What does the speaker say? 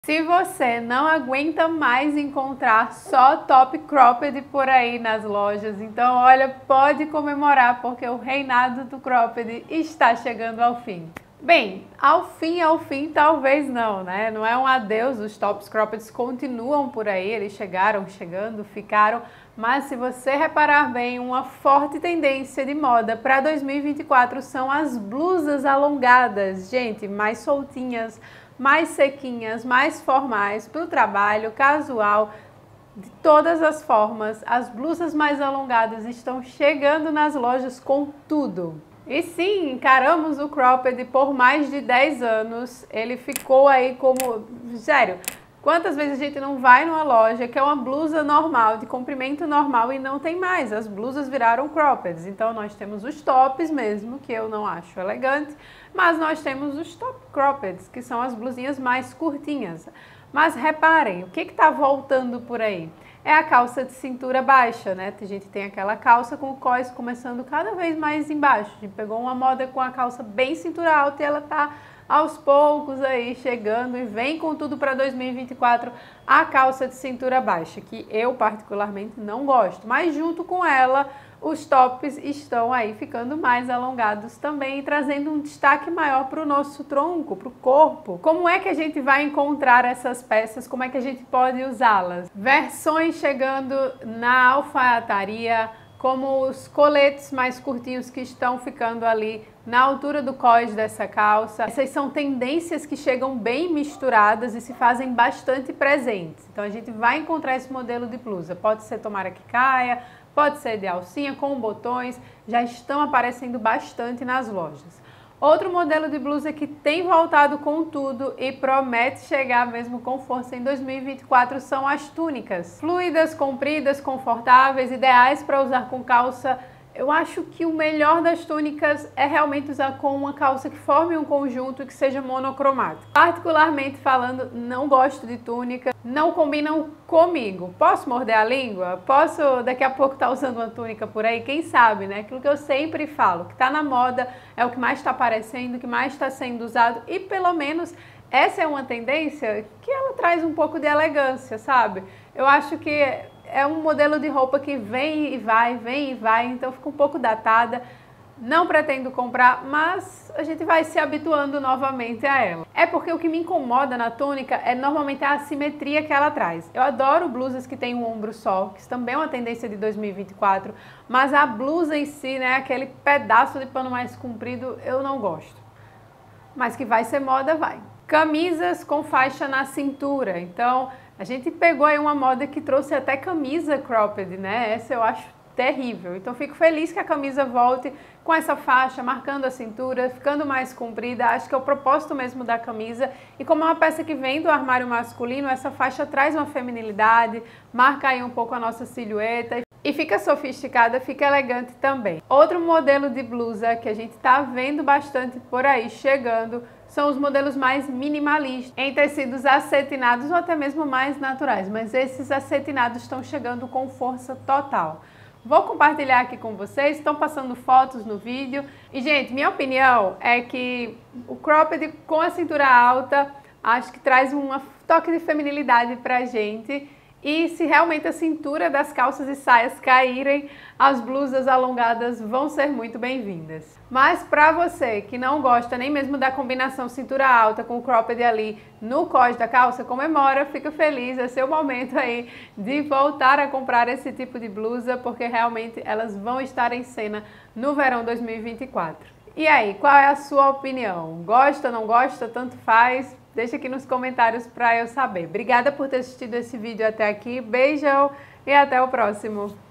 Se você não aguenta mais encontrar só top cropped por aí nas lojas, então olha, pode comemorar porque o reinado do cropped está chegando ao fim. Bem, ao fim, talvez não, né? Não é um adeus, os tops croppeds continuam por aí, eles chegando, ficaram, mas se você reparar bem, uma forte tendência de moda para 2024 são as blusas alongadas, gente, mais soltinhas, mais sequinhas, mais formais, para o trabalho, casual, de todas as formas. As blusas mais alongadas estão chegando nas lojas com tudo. E sim, encaramos o cropped por mais de 10 anos, ele ficou aí como... Sério, quantas vezes a gente não vai numa loja que é uma blusa normal, de comprimento normal e não tem mais, as blusas viraram croppeds. Então nós temos os tops mesmo, que eu não acho elegante, mas nós temos os top croppeds, que são as blusinhas mais curtinhas. Mas reparem, o que está voltando por aí? É a calça de cintura baixa, né? A gente tem aquela calça com o cós começando cada vez mais embaixo. A gente pegou uma moda com a calça bem cintura alta e ela tá aos poucos aí chegando e vem com tudo para 2024 a calça de cintura baixa, que eu particularmente não gosto, mas junto com ela os tops estão aí ficando mais alongados também e trazendo um destaque maior para o nosso tronco, para o corpo. Como é que a gente vai encontrar essas peças? Como é que a gente pode usá-las? Versões chegando na alfaiataria, como os coletes mais curtinhos que estão ficando ali na altura do cós dessa calça. Essas são tendências que chegam bem misturadas e se fazem bastante presentes. Então a gente vai encontrar esse modelo de blusa. Pode ser tomara que caia, pode ser de alcinha com botões, já estão aparecendo bastante nas lojas. Outro modelo de blusa que tem voltado com tudo e promete chegar mesmo com força em 2024 são as túnicas. Fluidas, compridas, confortáveis, ideais para usar com calça. Eu acho que o melhor das túnicas é realmente usar com uma calça que forme um conjunto e que seja monocromático. Particularmente falando, não gosto de túnica, não combinam comigo. Posso morder a língua? Posso daqui a pouco estar usando uma túnica por aí? Quem sabe, né? Aquilo que eu sempre falo, que está na moda, é o que mais está aparecendo, o que mais está sendo usado e pelo menos essa é uma tendência que ela traz um pouco de elegância, sabe? Eu acho que é um modelo de roupa que vem e vai, então fica um pouco datada. Não pretendo comprar, mas a gente vai se habituando novamente a ela. É porque o que me incomoda na túnica é normalmente a assimetria que ela traz. Eu adoro blusas que tem um ombro só, que também é uma tendência de 2024, mas a blusa em si, né, aquele pedaço de pano mais comprido, eu não gosto. Mas que vai ser moda, vai. Camisas com faixa na cintura, então a gente pegou aí uma moda que trouxe até camisa cropped, né? Essa eu acho terrível. Então fico feliz que a camisa volte com essa faixa, marcando a cintura, ficando mais comprida. Acho que é o propósito mesmo da camisa. E como é uma peça que vem do armário masculino, essa faixa traz uma feminilidade, marca aí um pouco a nossa silhueta. E fica sofisticada, fica elegante também. Outro modelo de blusa que a gente tá vendo bastante por aí chegando são os modelos mais minimalistas, em tecidos acetinados ou até mesmo mais naturais, mas esses acetinados estão chegando com força total. Vou compartilhar aqui com vocês, estão passando fotos no vídeo. E, gente, minha opinião é que o cropped com a cintura alta, acho que traz um toque de feminilidade pra gente. E se realmente a cintura das calças e saias caírem, as blusas alongadas vão ser muito bem-vindas. Mas para você que não gosta nem mesmo da combinação cintura alta com o cropped ali no cós da calça, comemora, fica feliz, é seu momento aí de voltar a comprar esse tipo de blusa, porque realmente elas vão estar em cena no verão 2024. E aí, qual é a sua opinião? Gosta, não gosta, tanto faz? Deixa aqui nos comentários para eu saber. Obrigada por ter assistido esse vídeo até aqui. Beijão e até o próximo.